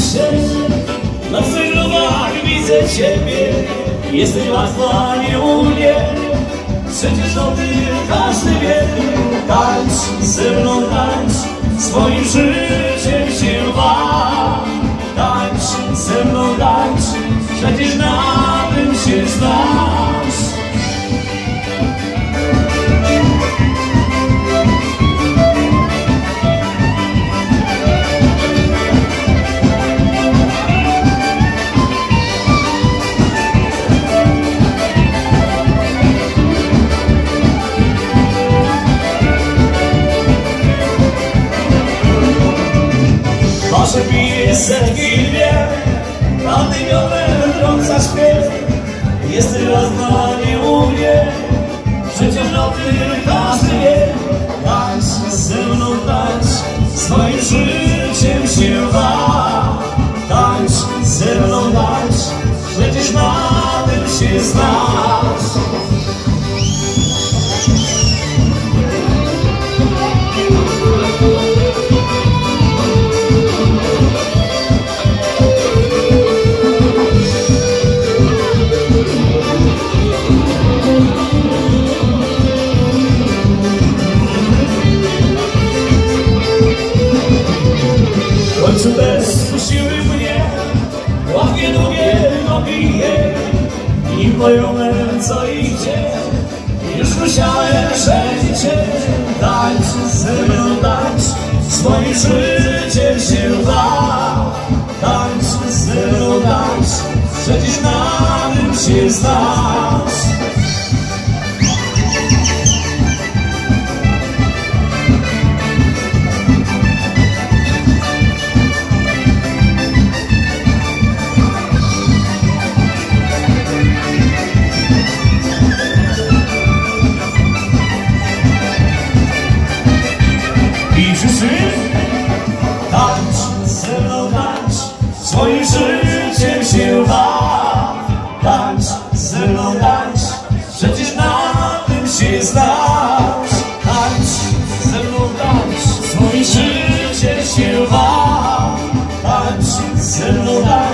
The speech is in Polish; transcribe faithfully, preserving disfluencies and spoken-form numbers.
się, na twych lubach widzę ciebie. Jesteś łatwa, nie u mnie, przecież o tym każdy wie. Tańcz ze mną, tańcz, swoim życiem się baw. Tańcz ze mną, tańcz, przecież na tym się znasz. Może bije setki dwie, a ty miodem trąca śpiew. Jesteś ładna, nie u mnie, przecież o tym każdy wie. Tańcz ze mną, tańcz, swoim życiem się baw. Tańcz ze mną, tańcz, przecież na tym się znasz. W końcu bez siły mnie łapie długie nabije i moją co idzie. Już musiałem przejść. Tańcz ze mną, tańcz, swoim życiem się baw. Tańcz ze mną, tańcz, przecież na tym się znasz. Tańcz ze mną, tańcz, swoim życiem się baw. Tańcz ze mną, tańcz, przecież na tym się znasz. Tańcz ze mną, tańcz, swoim życiem się baw. Tańcz ze mną, tańcz.